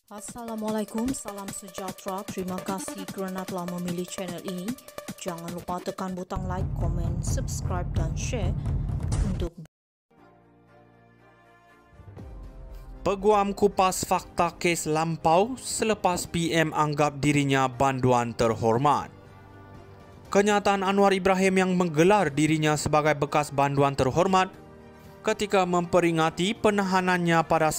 Assalamualaikum, salam sejahtera. Terima kasih kerana telah memilih channel ini. Jangan lupa tekan butang like, komen, subscribe dan share untuk Peguam kupas fakta kes lampau selepas PM anggap dirinya banduan terhormat. Kenyataan Anwar Ibrahim yang menggelar dirinya sebagai bekas banduan terhormat ketika memperingati penahanannya pada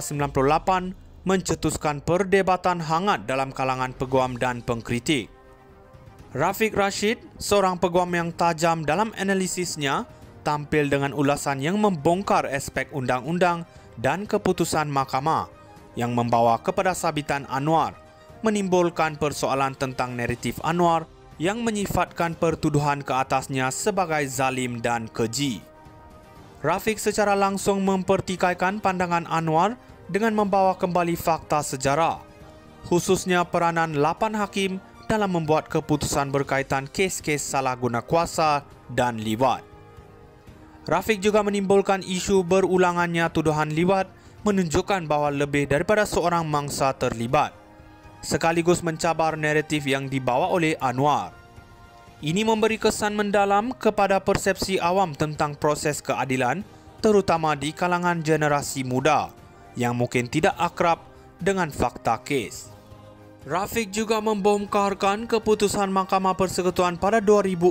1998 mencetuskan perdebatan hangat dalam kalangan peguam dan pengkritik. Rafiq Rashid, seorang peguam yang tajam dalam analisisnya, tampil dengan ulasan yang membongkar aspek undang-undang dan keputusan mahkamah yang membawa kepada sabitan Anwar, menimbulkan persoalan tentang naratif Anwar yang menyifatkan pertuduhan ke atasnya sebagai zalim dan keji. Rafiq secara langsung mempertikaikan pandangan Anwar dengan membawa kembali fakta sejarah, khususnya peranan 8 hakim dalam membuat keputusan berkaitan kes-kes salah guna kuasa dan liwat. Rafiq juga menimbulkan isu berulangannya tuduhan liwat menunjukkan bahawa lebih daripada seorang mangsa terlibat, sekaligus mencabar naratif yang dibawa oleh Anwar. Ini memberi kesan mendalam kepada persepsi awam tentang proses keadilan, terutama di kalangan generasi muda yang mungkin tidak akrab dengan fakta kes. Rafiq juga membongkarkan keputusan Mahkamah Persekutuan pada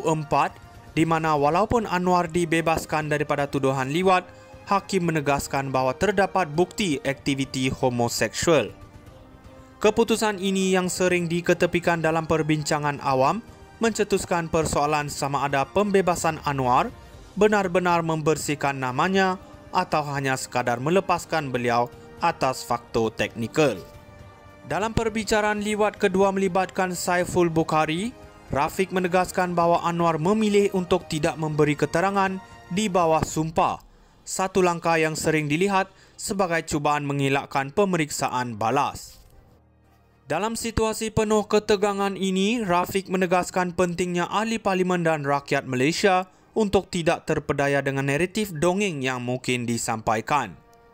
2004 di mana walaupun Anwar dibebaskan daripada tuduhan liwat, hakim menegaskan bahawa terdapat bukti aktiviti homoseksual. Keputusan ini yang sering diketepikan dalam perbincangan awam mencetuskan persoalan sama ada pembebasan Anwar benar-benar membersihkan namanya atau hanya sekadar melepaskan beliau atas faktor teknikal. Dalam perbicaraan liwat kedua melibatkan Saiful Bukhari, Rafiq menegaskan bahawa Anwar memilih untuk tidak memberi keterangan di bawah sumpah, satu langkah yang sering dilihat sebagai cubaan mengelakkan pemeriksaan balas. Dalam situasi penuh ketegangan ini, Rafiq menegaskan pentingnya ahli parlimen dan rakyat Malaysia untuk tidak terpedaya dengan naratif dongeng yang mungkin disampaikan.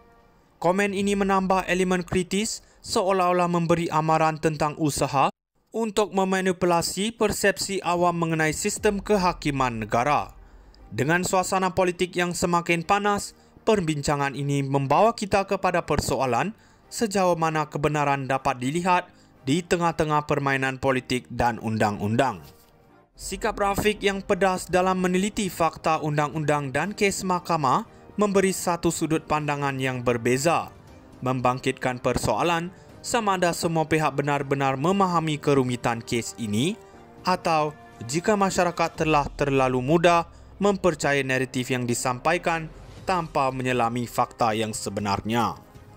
Komen ini menambah elemen kritis seolah-olah memberi amaran tentang usaha untuk memanipulasi persepsi awam mengenai sistem kehakiman negara. Dengan suasana politik yang semakin panas, perbincangan ini membawa kita kepada persoalan sejauh mana kebenaran dapat dilihat di tengah-tengah permainan politik dan undang-undang. Sikap Rafiq yang pedas dalam meneliti fakta undang-undang dan kes mahkamah memberi satu sudut pandangan yang berbeza, membangkitkan persoalan sama ada semua pihak benar-benar memahami kerumitan kes ini atau jika masyarakat telah terlalu mudah mempercayai naratif yang disampaikan tanpa menyelami fakta yang sebenarnya.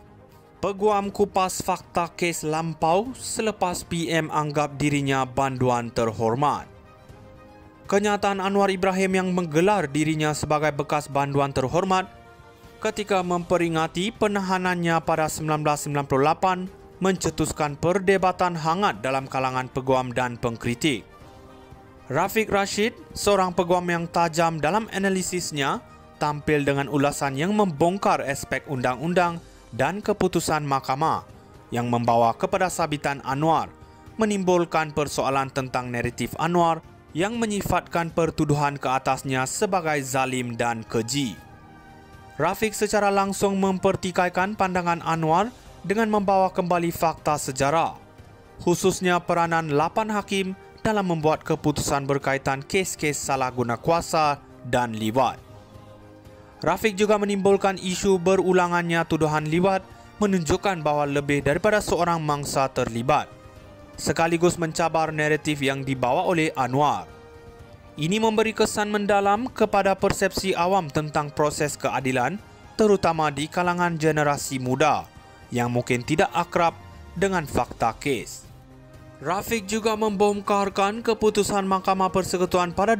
Peguam kupas fakta kes lampau selepas PM anggap dirinya banduan terhormat. Kenyataan Anwar Ibrahim yang menggelar dirinya sebagai bekas banduan terhormat ketika memperingati penahanannya pada 1998 mencetuskan perdebatan hangat dalam kalangan peguam dan pengkritik. Rafiq Rashid, seorang peguam yang tajam dalam analisisnya, tampil dengan ulasan yang membongkar aspek undang-undang dan keputusan mahkamah yang membawa kepada sabitan Anwar, menimbulkan persoalan tentang naratif Anwar yang menyifatkan pertuduhan ke atasnya sebagai zalim dan keji. Rafiq secara langsung mempertikaikan pandangan Anwar dengan membawa kembali fakta sejarah, khususnya peranan 8 hakim dalam membuat keputusan berkaitan kes-kes salah guna kuasa dan liwat. Rafiq juga menimbulkan isu berulangannya tuduhan liwat menunjukkan bahawa lebih daripada seorang mangsa terlibat, sekaligus mencabar naratif yang dibawa oleh Anwar. Ini memberi kesan mendalam kepada persepsi awam tentang proses keadilan, terutama di kalangan generasi muda yang mungkin tidak akrab dengan fakta kes. Rafiq juga membongkarkan keputusan Mahkamah Persekutuan pada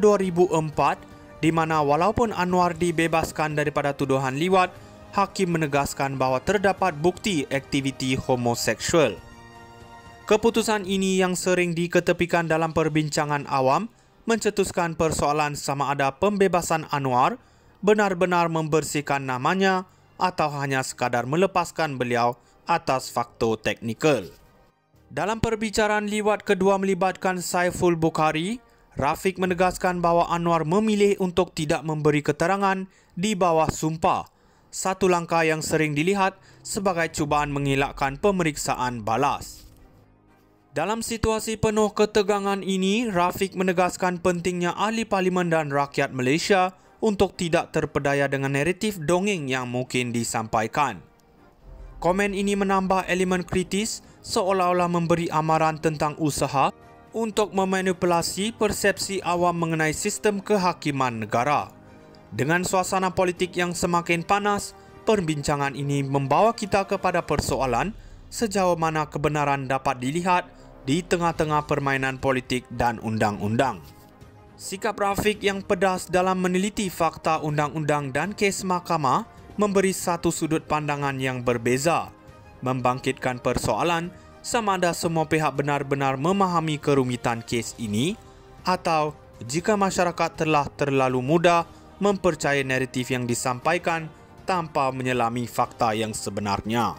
2004 di mana walaupun Anwar dibebaskan daripada tuduhan liwat, hakim menegaskan bahawa terdapat bukti aktiviti homoseksual. Keputusan ini yang sering diketepikan dalam perbincangan awam mencetuskan persoalan sama ada pembebasan Anwar benar-benar membersihkan namanya atau hanya sekadar melepaskan beliau atas faktor teknikal. Dalam perbicaraan liwat kedua melibatkan Saiful Bukhari, Rafiq menegaskan bahawa Anwar memilih untuk tidak memberi keterangan di bawah sumpah, satu langkah yang sering dilihat sebagai cubaan mengelakkan pemeriksaan balas. Dalam situasi penuh ketegangan ini, Rafiq menegaskan pentingnya ahli parlimen dan rakyat Malaysia untuk tidak terpedaya dengan naratif dongeng yang mungkin disampaikan. Komen ini menambah elemen kritis seolah-olah memberi amaran tentang usaha untuk memanipulasi persepsi awam mengenai sistem kehakiman negara. Dengan suasana politik yang semakin panas, perbincangan ini membawa kita kepada persoalan sejauh mana kebenaran dapat dilihat di tengah-tengah permainan politik dan undang-undang. Sikap Rafiq yang pedas dalam meneliti fakta undang-undang dan kes mahkamah memberi satu sudut pandangan yang berbeza, membangkitkan persoalan sama ada semua pihak benar-benar memahami kerumitan kes ini atau jika masyarakat telah terlalu mudah mempercayai naratif yang disampaikan tanpa menyelami fakta yang sebenarnya.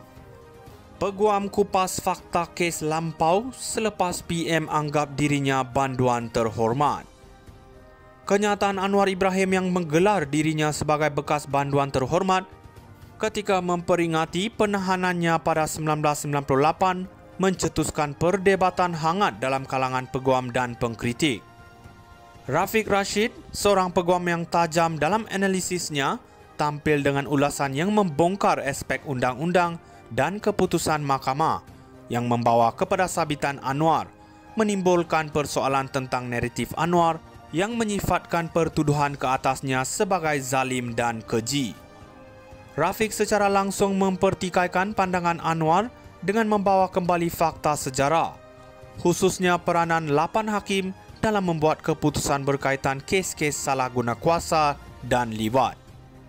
Peguam kupas fakta kes lampau selepas PM anggap dirinya banduan terhormat. Kenyataan Anwar Ibrahim yang menggelar dirinya sebagai bekas banduan terhormat ketika memperingati penahanannya pada 1998 mencetuskan perdebatan hangat dalam kalangan peguam dan pengkritik. Rafiq Rashid, seorang peguam yang tajam dalam analisisnya, tampil dengan ulasan yang membongkar aspek undang-undang dan keputusan mahkamah yang membawa kepada sabitan Anwar, menimbulkan persoalan tentang naratif Anwar yang menyifatkan pertuduhan ke atasnya sebagai zalim dan keji. Rafiq secara langsung mempertikaikan pandangan Anwar dengan membawa kembali fakta sejarah, khususnya peranan 8 hakim dalam membuat keputusan berkaitan kes-kes salah guna kuasa dan liwat.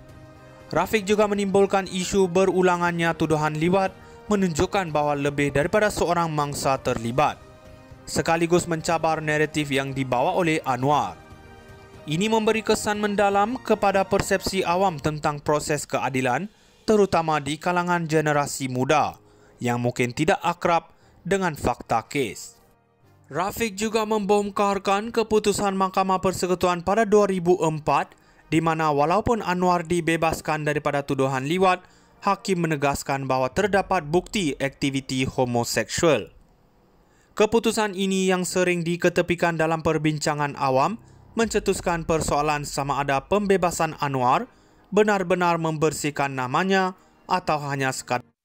Rafiq juga menimbulkan isu berulangannya tuduhan liwat menunjukkan bahawa lebih daripada seorang mangsa terlibat, sekaligus mencabar naratif yang dibawa oleh Anwar. Ini memberi kesan mendalam kepada persepsi awam tentang proses keadilan, terutama di kalangan generasi muda yang mungkin tidak akrab dengan fakta kes. Rafiq juga membongkarkan keputusan Mahkamah Persekutuan pada 2004 di mana walaupun Anwar dibebaskan daripada tuduhan liwat, hakim menegaskan bahawa terdapat bukti aktiviti homoseksual. Keputusan ini yang sering diketepikan dalam perbincangan awam mencetuskan persoalan sama ada pembebasan Anwar benar-benar membersihkan namanya atau hanya sekadar